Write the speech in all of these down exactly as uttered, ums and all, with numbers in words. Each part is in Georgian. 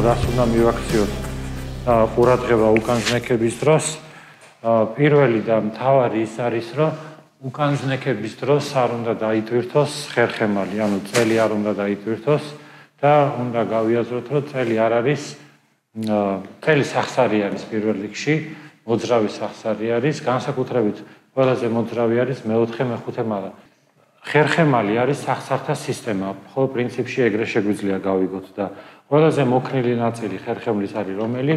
რას უნდა მივაქციოთ ყურადღება უკანზნექების დროს. პირველი და მთავარი ის არის, რომ უკანზნექების დროს არ უნდა დაიტვირთოს ხერხემალი, ანუ წელი არ უნდა დაიტვირთოს და უნდა გავიაზროთ, რომ წელი არ არის, წელი სახსარი არის პირველ რიგში, მოძრავი სახსარი არის, განსაკუთრებით ყველაზე მოძრავი არის მეოთხე, მეხუთე მალა. ხერხემალი არის სახსართა სისტემა, ხო, პრინციპში ეგრე შეგვიძლია გავიგოთ და ყველაზე მოქნილი ნაწილი ხერხემლის არის რომელი?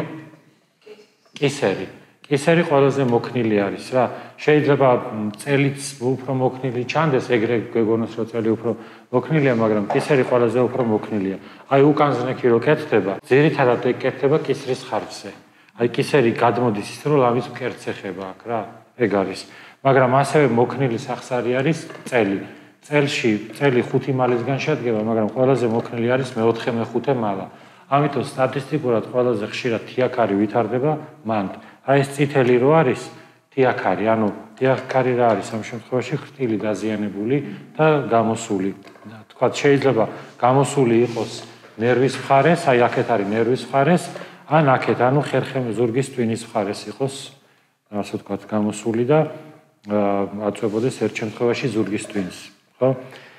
კისერი. კისერი ყველაზე მოქნილი არის რა. შეიძლება წელიც უფრო მოქნილი ჩანდეს, ეგრე გეგონოს რომ წელი უფრო მოქნილია, მაგრამ კისერი ყველაზე უფრო მოქნილია. აი უკანზნექი რო კეთდება, ძირითადად ეკეთდება კისრის ხარჯზე. აი კისერი გადმოდის ის რომ ლამის მკერდს ეხება აქ რა, ეგ არის. მაგრამ ასევე მოქნილი სახსარი არის წელი. წელში წელი ხუთი მალისგან შედგება, მაგრამ ყველაზე მოქნილი არის მეოთხე, მეხუთე მალა. ამიტომ სტატისტიკურად ყველაზე ხშირად თიაქარი ვითარდება მანდ. აი ეს წითელი რო არის თიაქარი, ანუ თიაქარი რა არის ამ შემთხვევაში ხრტილი დაზიანებული და გამოსული. თქვათ შეიძლება გამოსული იყოს ნერვის მხარეს, აი აქეთ არის ნერვის მხარეს, ან აქეთ, ანუ ხერხემლის ზურგის ტვინის მხარეს იყოს, ასე ვთქვათ, გამოსული და აწვებოდეს ერთ შემთხვევაში ზურგის ტვინს, ხო?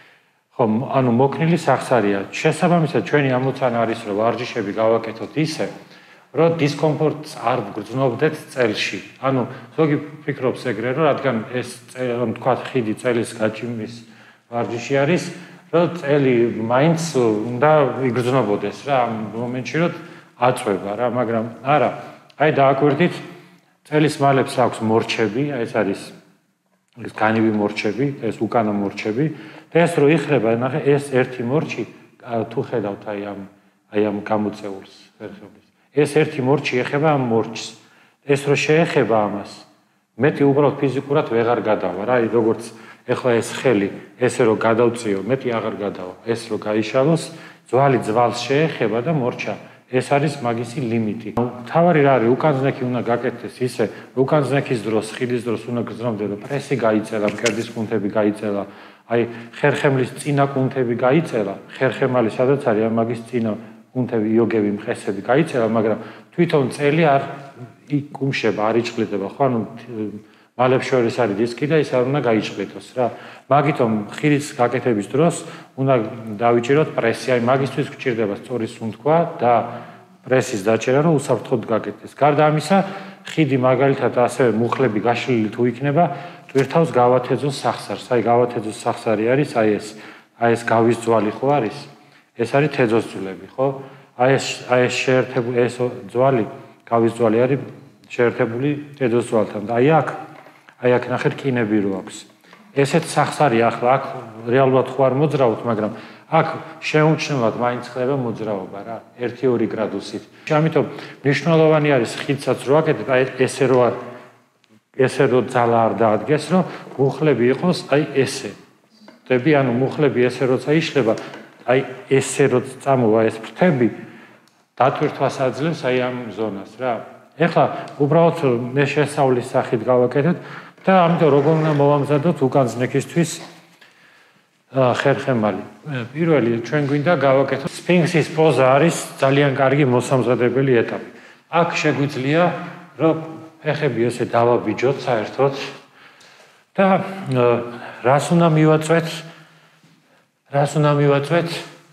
ხო, ანუ მოქნილი სახსარია. შესაბამისად, ჩვენი ამოცანა არის, რომ ვარჯიშები გავაკეთოთ ისე, რომ დისკომფორტს არ გრძნობდეთ წელში. ანუ ზოგი ფიქრობს ეგრე, რომ რადგან ეს რომ თქვათ ხიდი წელის გაჭიმვის ვარჯიში არის, რომ წელი მაინც უნდა იგრძნობოდეს რა ამ მომენტში, რომ აწვება რა, მაგრამ არა. აი დააკვირდით, წელის მალებს აქვს მორჩები, აი ეს არის ეს განივი მორჩები, ეს უკანა მორჩები და ეს რო იხრება, ნახე, ეს ერთი მორჩი თუ ხედავთ აი ამ აი ამ გამოწეულს ხერხემლის. ეს ერთი მორჩი ეხება ამ მორჩს. ეს რო შეეხება ამას, მეტი უბრალოდ ფიზიკურად ვეღარ გადავა რა, აი როგორც ეხლა ეს ხელი, ესე რო გადავწიო, მეტი აღარ გადავა. ეს რო გაიშალოს, ძვალი ძვალს შეეხება და მორჩა. ეს არის მაგისი ლიმიტი. თავარი რა არის, უკანზნექი უნდა გაკეთდეს ისე, უკანზნექის დროს, ხიდის დროს უნდა გრძნობდე, პრესი გაიწელა, მკერდის კუნთები გაიწელა, აი ხერხემლის წინა კუნთები გაიწელა, ხერხემალი სადაც არის, ამ მაგის წინა კუნთები, იოგები, მყესები გაიწელა, მაგრამ თვითონ წელი არ იკუმშება, არ იჭყლიტება, ხო? ანუ მალებს შორის არის დისკი და ის არ უნდა გაიჭყლიტოს რა. მაგითომ ხიდის გაკეთების დროს უნდა დავიჭიროთ პრესი, აი მაგისთვის გვჭირდება სწორი სუნთქვა და პრესის დაჭერა, რომ უსაფრთხოდ გაკეთდეს. გარდა ამისა, ხიდი მაგალითად ასევე მუხლები გაშლილი თუ იქნება, ტვირთავს გავათეძოს სახსარს. აი გავათეძოს სახსარი არის, აი ეს, აი ეს გავის ძვალი ხო არის? ეს არის თეძოს ძვლები, ხო? აი ეს აი ეს შეერთებული ეს ძვალი, გავის ძვალი არის შეერთებული თეძოს ძვალთან და აი აქ აი აქ ნახეთ კინები რო აქვს. ესეც სახსარია, ახლა აქ რეალურად ხო არ მოძრავოთ, მაგრამ აქ შეუმჩნევლად მაინც ხდება მოძრაობა რა, ერთი ორი გრადუსით. ამიტომ მნიშვნელოვანი არის ხიდსაც რო აკეთებ, აი ესე რო არ ესე რო ძალა არ დაადგეს, რომ მუხლები იყოს აი ესე. ხდები, ანუ მუხლები ესე როცა იშლება, აი ესე რო წამოვა ეს ფრთები, დატვირთვას აძლევს აი ამ ზონას რა. ეხლა უბრალოდ მე შესავლის სახით გავაკეთეთ და ამიტომ როგორ უნდა მოვამზადოთ უკანზნექისთვის ხერხემალი. პირველი ჩვენ გვინდა გავაკეთოთ სფინქსის პოზა არის ძალიან კარგი მოსამზადებელი ეტაპი. აქ შეგვიძლია რომ ფეხები ესე დავაბიჯოთ საერთოდ და რას უნდა მივაწვეთ? რას უნდა მივაწვეთ?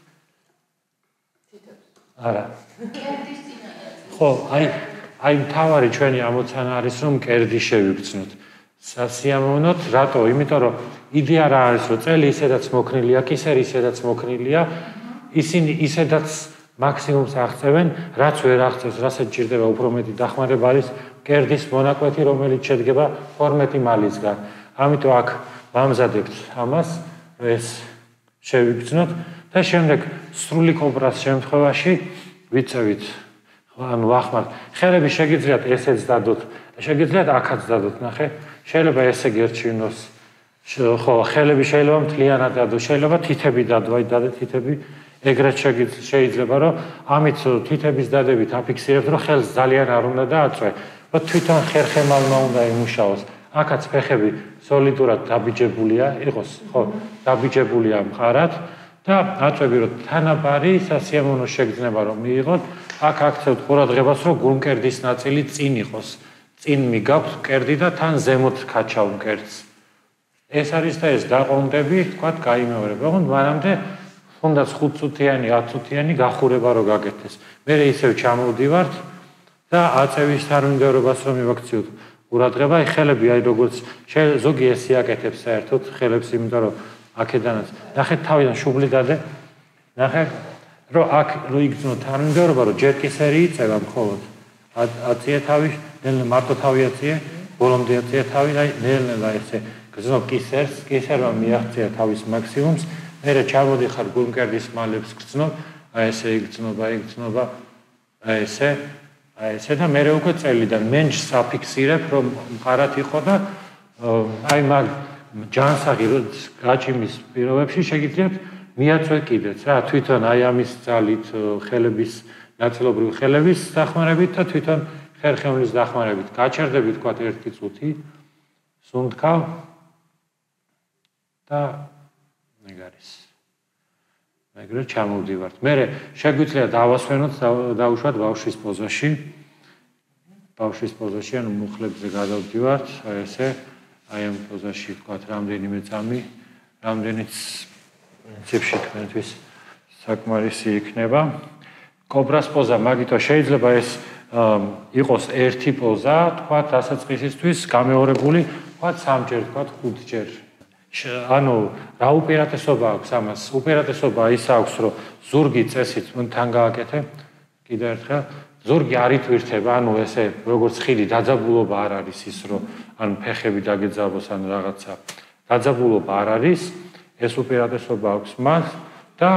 არა. ხო, აი აი მთავარი ჩვენი ამოცანა არის რომ მკერდი შევიგრძნოთ. სასიამოვნოთ, რატო? იმიტომ რომ იდეა რა არის, რომ წელი ისედაც მოქნილია, კისერი ისედაც მოქნილია, ისინი ისედაც მაქსიმუმს აღწევენ, რაც ვერ აღწევს, რასაც ჭირდება უფრო მეტი დახმარება არის მკერდის მონაკვეთი, რომელიც შედგება ორმეტი მალისგან. ამიტომ აქ ვამზადებთ ამას, ეს შევიგრძნოთ და შემდეგ სრული კომპრას შემთხვევაში ვიწევით, ანუ ვახმართ. ხელები შეგიძლიათ ესეც დადოთ, შეგიძლიათ აქაც დადოთ, ნახე. შეიძლება ესე გერჩინოს. ხო, ხელები შეიძლება მთლიანად დადო, შეიძლება თითები დადო, აი დადეთ თითები, ეგრეთ შეიძლება რომ ამით თითების დადებით აფიქსირებთ, რომ ხელს ძალიან არ უნდა დააწვე, რომ თვითონ ხერხემალმა უნდა იმუშაოს. აქაც ფეხები სოლიდურად დაბიჯებულია, იყოს, ხო, დაბიჯებულია მყარად და აწვევი რომ თანაბარი სასიამოვნო შეგრძნება რომ მიიღოთ, აქ აქცევთ ყურადღებას რომ გულმკერდის ნაწილი წინ იყოს. წინ მიგაქვთ მკერდი და თან ზემოთ ქაჩავ მკერდს. ეს არის და ეს დაყრდნები, თქვათ, გაიმეორება. ოღონდ მანამდე თუნდაც ხუთ წუთიანი, ათ წუთიანი გახურება რო გაკეთდეს. მე ისევ ჩამოვდივართ და აწევის თანმიმდევრობას რომ მივაქციოთ ყურადღება, ხელები აი როგორც ზოგი ეს იაკეთებს საერთოდ ხელებს, იმიტომ რომ აქედანაც ნახეთ თავიდან შუბლი დადე. ნახეთ რომ აქ რო იგრძნო თანმიმდევრობა, რომ ჯერ კი სერი იწევა მხოლოდ. აწიე თავი, ნელ მარტო თავი აწიე, ბოლომდე აწიე თავი, აი ნელ-ნელა ესე გრძნობ კისერს, კისერმა მიაღწია თავის მაქსიმუმს, მერე ჩამოდიხარ გულმკერდის მალებს გრძნობ, აი ესე იგრძნობა, იგრძნობა, აი ესე, აი ესე და მერე უკვე წელიდან მენჯს აფიქსირებ, რომ მყარად იყო და აი მაგ ჯანსაღი გაჭიმის პირობებში შეგიძლიათ მიაწვე კიდეც რა, თვითონ აი ამის ძალით ხელების ნაწილობრივ ხელების დახმარებით და თვითონ ხერხემლის დახმარებით. გაჩერდებით თქვათ ერთი წუთი, სუნთქავ და ეგ არის. მეგრე ჩამოვდივართ. მერე შეგვიძლია დავასვენოთ, დავუშვათ ბავშვის პოზაში. ბავშვის პოზაში, ანუ მუხლებზე გადავდივართ, აი ესე, აი ამ პოზაში თქვათ რამდენიმე წამი, რამდენიც პრინციპში თქვენთვის საკმარისი იქნება. კობრას პოზა, მაგითო შეიძლება ეს იყოს ერთი პოზა, თქვათ დასაწყისისთვის გამეორებული, თქვათ სამჯერ, თქვათ ხუთჯერ. ანუ რა უპირატესობა აქვს ამას? უპირატესობა ის აქვს, რომ ზურგი წესით თან გააკეთე, კიდევ ერთხელ, ზურგი არ ითვირთება, ანუ ესე როგორც ხიდი დაძაბულობა არ არის ის, რომ ან ფეხები დაგეძაბოს, ან რაღაცა დაძაბულობა არ არის, ეს უპირატესობა აქვს მას და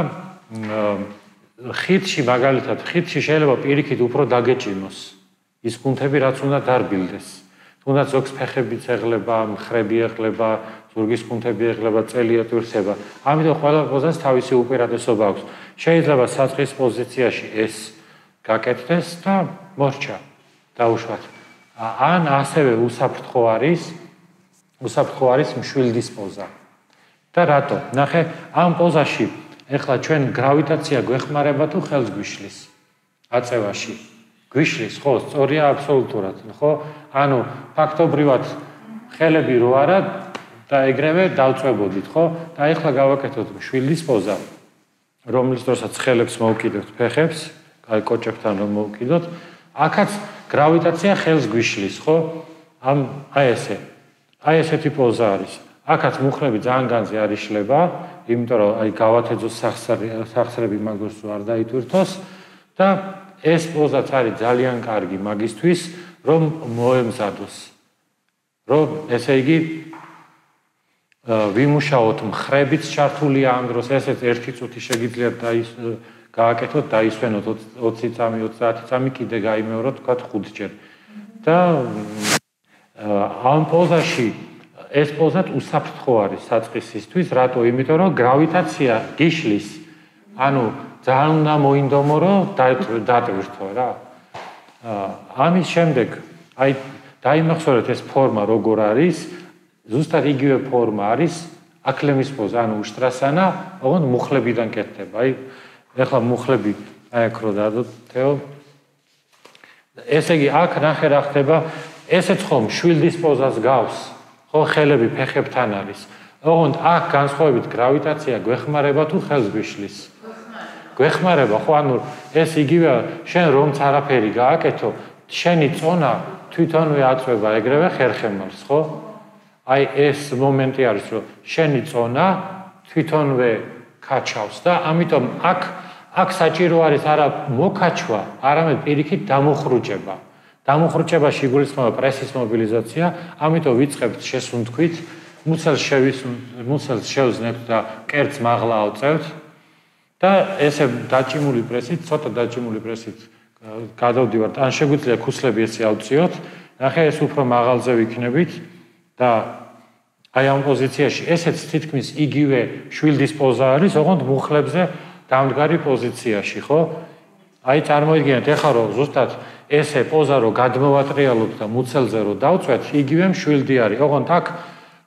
ხიდში მაგალითად, ხიდში შეიძლება პირიქით უფრო დაგეჭიმოს ის კუნთები, რაც უნდა დარბილდეს. თუნდაც ზოგს ფეხებიც ეღლება, მხრები ეღლება, ზურგის კუნთები ეღლება, წელი ატვირთება. ამიტომ ყველა პოზას თავისი უპირატესობა აქვს. შეიძლება საწყის პოზიციაში ეს გაკეთდეს და მორჩა დაუშვათ. ან ასევე უსაფრთხო არის, უსაფრთხო არის მშვილდის პოზა. და რატო? ნახე, ამ პოზაში ეხლა ჩვენ გრავიტაცია გვეხმარება თუ ხელს გვიშლის აწევაში? გვიშლის, ხო, სწორია აბსოლუტურად, ხო? ანუ ფაქტობრივად ხელები რო არა და ეგრევე დავწვებოდით, ხო? და ეხლა გავაკეთოთ მშვილდის პოზა, რომლის დროსაც ხელებს მოვკიდებთ ფეხებს, აი კოჭებთან რომ მოვკიდოთ, აქაც გრავიტაცია ხელს გვიშლის, ხო? ამ აი ესე. აი ესეთი პოზა არის. აქაც მუხლები ძალიან განზე არ იშლება, იმიტომ რომ აი გავათეძოს სახსრები მაგას არ დაითვირთოს და ეს პოზაც არის ძალიან კარგი მაგისთვის, რომ მოემზადოს. რომ ესე იგი ვიმუშაოთ მხრებიც ჩართულია ამ დროს, ესეც ერთი წუთი შეგიძლიათ გააკეთოთ, დაისვენოთ ოცი წამი, ოცდაათი წამი, კიდე გაიმეოროთ, თქვათ ხუთჯერ. და ამ პოზაში ეს პოზა უსაფრთხო არის საწყისისთვის, რატო? იმიტომ რომ გრავიტაცია გიშლის, ანუ ძალიან უნდა მოინდომო, რომ დატვირთო რა. ამის შემდეგ, აი დაიმახსოვრეთ ეს ფორმა როგორ არის, ზუსტად იგივე ფორმა არის აკლემის პოზა, ანუ უშტრასანა, ოღონდ მუხლებიდან კეთდება. აი ეხლა მუხლები აი აქ რო დადოთ, თეო. ესე იგი აქ ნახე რა ხდება, ესეც ხომ მშვილდის პოზას გავს. ხო, ხელები ფეხებთან არის. ოღონდ აქ განსხვავებით გრავიტაცია გვეხმარება თუ ხელს გვიშლის? გვეხმარება, ხო, ანუ ეს იგივე შენ რომც არაფერი გააკეთო, შენი წონა თვითონვე აწვება ეგრევე ხერხემალს, ხო? აი ეს მომენტი არის, რომ შენი წონა თვითონვე ქაჩავს და ამიტომ აქ აქ საჭირო არის არა მოკაჩვა, არამედ პირიქით დამოხრუჭება. დამოხრუჭებაში იგულისხმება პრესის მობილიზაცია, ამიტომ ვიწყებთ შესუნთქვით, მუცელს მუცელს შევზნებთ და კერძს მაღლა ავწევთ და ესე დაჭიმული პრესით, ცოტა დაჭიმული პრესით გადავდივართ, ან შეგვიძლია ქუსლები ესე ავწიოთ, ნახე ეს უფრო მაღალზე ვიქნებით და აი ამ პოზიციაში ესეც თითქმის იგივე შვილდის პოზა არის, ოღონდ მუხლებზე დამდგარი პოზიციაში, ხო? აი წარმოიდგინეთ, ეხლა რომ ზუსტად ესე პოზა რო გადმოვატრიალოთ და მუცელზე რო დავწვეთ, იგივე მშვილდი არის. ოღონდ აქ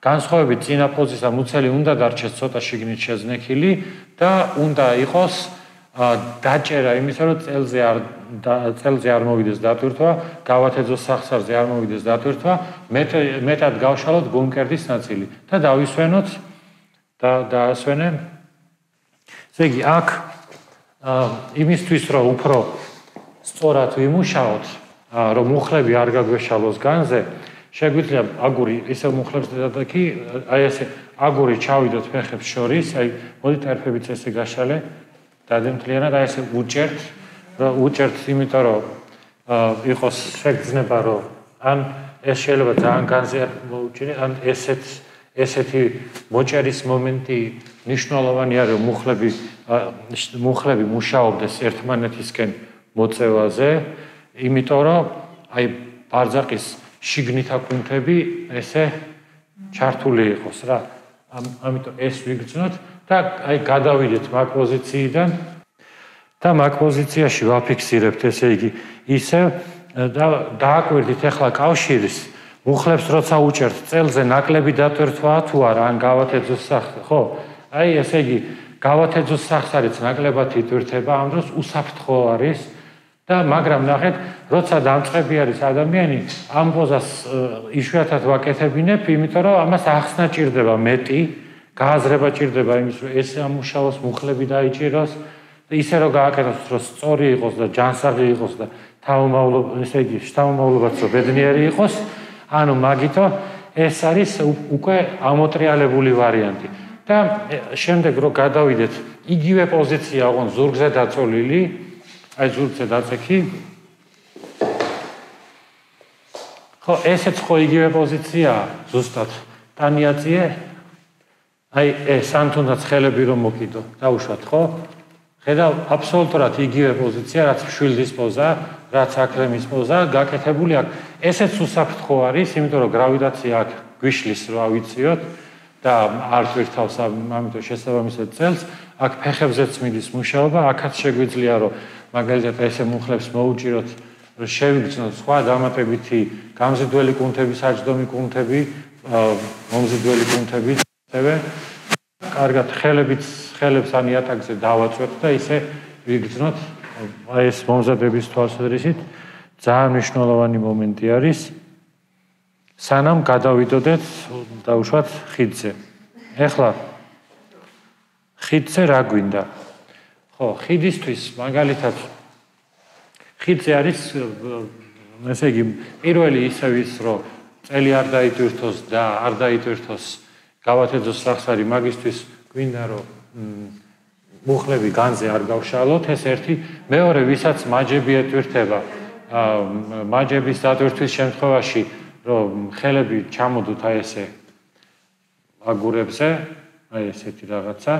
განსხვავებით წინა პოზის და მუცელი უნდა დარჩეს ცოტა შიგნით შეზნექილი და უნდა იყოს დაჭერა იმისა, რომ წელზე არ წელზე არ მოვიდეს დატვირთვა, გავათეძოს სახსარზე არ მოვიდეს დატვირთვა, მეტად გავშალოთ გულმკერდის ნაწილი და დავისვენოთ და დაასვენე. ესე იგი, აქ იმისთვის, რომ უფრო სწორად ვიმუშაოთ, რომ მუხლები არ გაგვეშალოს განზე, შეგვიძლია აგური ისე მუხლებს და კი აი ესე აგური ჩავიდოთ ფეხებს შორის, აი მოდით ერფებით ესე გაშალე დადემთლიანად აი ესე უჭერთ, რომ უჭერთ, იმიტომ რომ იყოს შეგრძნება, რომ ან ეს შეიძლება ძალიან განზე მოუჭირი, ან ესეთ ესეთი მოჭერის მომენტი მნიშვნელოვანია, რომ მუხლები მუხლები მუშაობდეს ერთმანეთისკენ მოწევაზე, იმიტომ რომ აი ბარძაყის შიგნითა კუნთები ესე ჩართული იყოს რა. ამიტომ ეს ვიგრძნოთ და აი გადავიდეთ მაგ პოზიციიდან და მაგ პოზიციაში ვაფიქსირებთ, ესე იგი, ისე და დააკვირდით ახლა კავშირის მუხლებს როცა უჭერთ წელზე ნაკლები დატვირთვაა თუ არა, ან გავათეძოს სახსარი, ხო? აი ესე იგი, გავათეძოს სახსარიც ნაკლებად იტვირთება, ამ დროს უსაფრთხო არის და მაგრამ ნახეთ, როცა დამწყები არის ადამიანი, ამ პოზას იშვიათად ვაკეთებინებ, იმიტომ რომ ამას ახსნა ჭირდება მეტი, გააზრება ჭირდება იმის, რომ ეს ამუშავოს, მუხლები დაიჭიროს და ისე რომ გააკეთოს, რომ სწორი იყოს და ჯანსაღი იყოს და თავმოყრილობა, ესე იგი, შთამომავლობაც რომ ბედნიერი იყოს, ანუ მაგითო ეს არის უკვე ამოტრიალებული ვარიანტი. და შემდეგ რომ გადავიდეთ, იგივე პოზიცია ოღონდ ზურგზე დაწოლილი, აი ზურგზე დაწექი. ხო, ესეც ხო იგივე პოზიციაა, ზუსტად. ტანიაწიე. აი ეს ან თუნდაც ხელები რომ მოკიდო, დაუშვათ, ხო? ხედავ, აბსოლუტურად იგივე პოზიცია, რაც მშვილდის პოზა, რაც აქლემის პოზა, გაკეთებული აქ. ესეც უსაფრთხო არის, იმიტომ რომ გრავიტაცია აქ გვიშლის, რა ვიციოთ და არ ტვირთავს ამიტომ შესაბამისად წელს, აქ ფეხებზეც მიდის მუშაობა, აქაც შეგვიძლია რომ მაგალითად ესე მუხლებს მოუჭიროთ, რომ შევიგრძნოთ სხვა დამატებითი გამზიდველი კუნთები, საჯდომი კუნთები, მომზიდველი კუნთები, ასევე კარგად ხელებით ხელებს ან იატაკზე დავაწვევთ და ისე ვიგრძნოთ. აი ეს მომზადების თვალსაზრისით ძალიან მნიშვნელოვანი მომენტი არის. სანამ გადავიდოდეთ დაუშვათ ხიდზე. ეხლა ხიდზე რა გვინდა? ხო, ხიდისთვის მაგალითად ხიდზე არის ესე იგი პირველი ისევ ის რომ წელი არ დაიტვირთოს და არ დაიტვირთოს გავათეძოს სახსარი, მაგისთვის გვინდა რომ მუხლები განზე არ გავშალოთ, ეს ერთი, მეორე ვისაც მაჯები ეტვირთება, მაჯების დატვირთვის შემთხვევაში რომ ხელები ჩამოდოთ აი ესე აგურებზე, აი ესეთი რაღაცა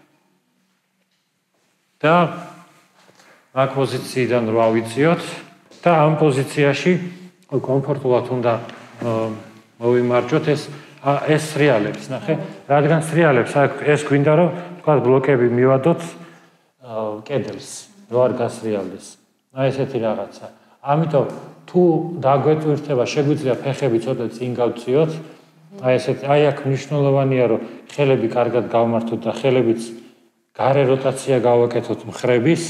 და მაგ პოზიციიდან რო ავიწიოთ და ამ პოზიციაში კომფორტულად უნდა მოვიმარჯვოთ ეს ეს სრიალებს, ნახე, რადგან სრიალებს ეს გვინდა რომ თქვა ბლოკები მივადოთ კედელს, რო არ გასრიალდეს. აი ესეთი რაღაცა. ამიტომ თუ დაგვეტვირთება, შეგვიძლია ფეხები ცოტა წინ გავწიოთ. აი ესეთი, აი აქ მნიშვნელოვანია რომ ხელები კარგად გავმართოთ და ხელებიც გარე როტაცია გავაკეთოთ მხრების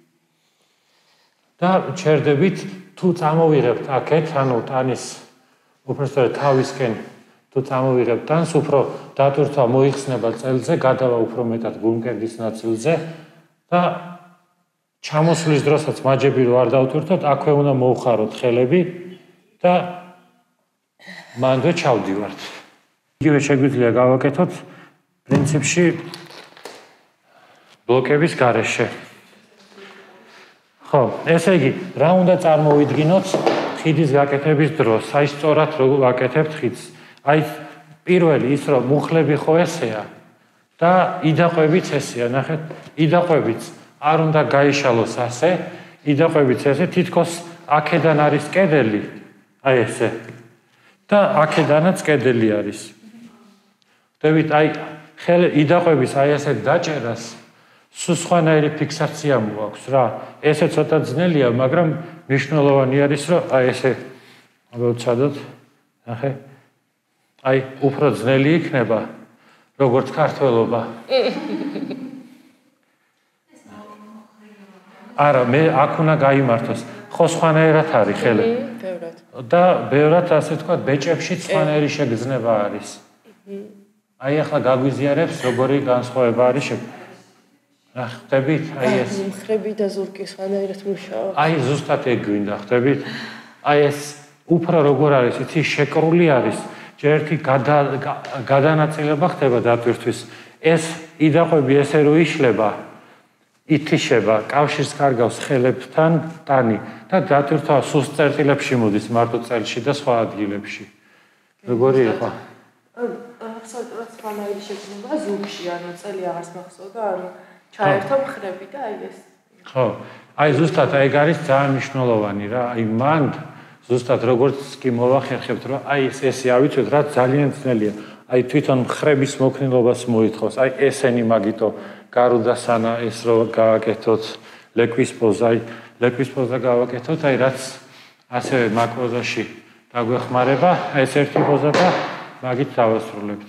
და ჩერდებით თუ წამოვიღებთ აქეთ, ანუ ტანის უბრალოდ თავისკენ თუ წამოვიღებთ ტანს, უფრო დატვირთვა მოიხსნება წელზე, გადავა უფრო მეტად გულმკერდის ნაწილზე და ჩამოსვლის დროსაც მაჯები რო არ დავტვირთოთ, აქვე უნდა მოვხაროთ ხელები და მანდ ჩავდივართ. იგივე შეგვიძლია გავაკეთოთ პრინციპში ბლოკების გარეშე. ხო, ესე იგი, რა უნდა წარმოვიდგინოთ ხიდის გაკეთების დროს, აი სწორად რო ვაკეთებთ ხიდს. აი პირველი ის რომ მუხლები ხო ესეა და იდაყვებიც ესეა, ნახეთ, იდაყვებიც არ უნდა გაიშალოს ასე, იდაყვებიც ესე, თითქოს აქედან არის კედელი, აი ესე. და აქედანაც კედელი არის. ხვდებით, აი ხელი იდაყვების აი ესე დაჭერას სულ სხვანაირი ფიქსაცია მოაქვს რა. ესე ცოტა ძნელია, მაგრამ მნიშვნელოვანი არის, რომ აი ესე მოვცადოთ, ნახე. აი, უფრო ძნელი იქნება, როგორც ქართველობა. არა, მე აქ უნდა გაიმართოს. ხო სხვანაირად არის ხელი. და ბევრად ასე თქვა, ბეჭებში სხვანაირი შეგრძნება არის. აი ახლა გაგვიზიარებს, როგორი განსხვავება არის შეგ რა ხდებით? აი ეს მხრები და ზურგი სხვანაირად მუშაობა. აი ზუსტად ეგ გვინდა, ხდებით? აი ეს უფრო როგორ არის, იცი, შეკრული არის. ჯერ ერთი გადანაწილება ხდება დატვირთვის. ეს იდაყვები ესე რო იშლება, ითიშება, კავშირს კარგავს ხელებთან ტანი და დატვირთვა სუსტ წერტილებში მოდის მარტო წელში და სხვა ადგილებში. როგორი იყო? აბსოლუტურად სხვანაირი შეგრძნება ზურგში, ანუ წელი აღარს მახსოვდა, ანუ ჩაერთო მხრები და აი ეს. ხო, აი ზუსტად ეგ არის ძალიან მნიშვნელოვანი რა, აი მან ზუსტად როგორც კი მოვახერხებთ, რომ აი ეს ესე ავიცოთ, რა ძალიან ძნელია. აი თვითონ მხრების მოქნილობას მოითხოვს. აი ესენი მაგიტო გარუდასანა ეს რო გააკეთოთ ლეკვის პოზა, აი ლეკვის პოზა გავაკეთოთ, აი რაც ასევე მაკროზაში დაგვეხმარება, ეს ერთი პოზა და მაგით დავასრულებთ.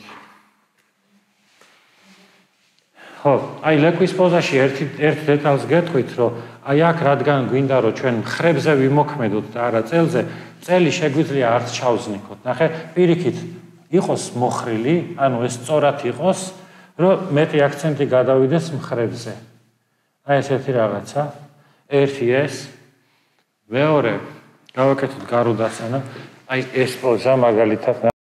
ხო, აი ლეკვის პოზაში ერთი ერთ დეტალს გეტყვით, რომ აი აქ რადგან გვინდა რომ ჩვენ მხრებზე ვიმოქმედოთ და არა წელზე, წელი შეგვიძლია არც ჩავზნიქოთ. ნახე, პირიქით იყოს მოხრილი, ანუ ეს სწორად იყოს, რომ მეტი აქცენტი გადავიდეს მხრებზე. აი ესეთი რაღაცა. ერთი ეს, მეორე გავაკეთოთ გარუდასანა, აი ეს პოზა მაგალითად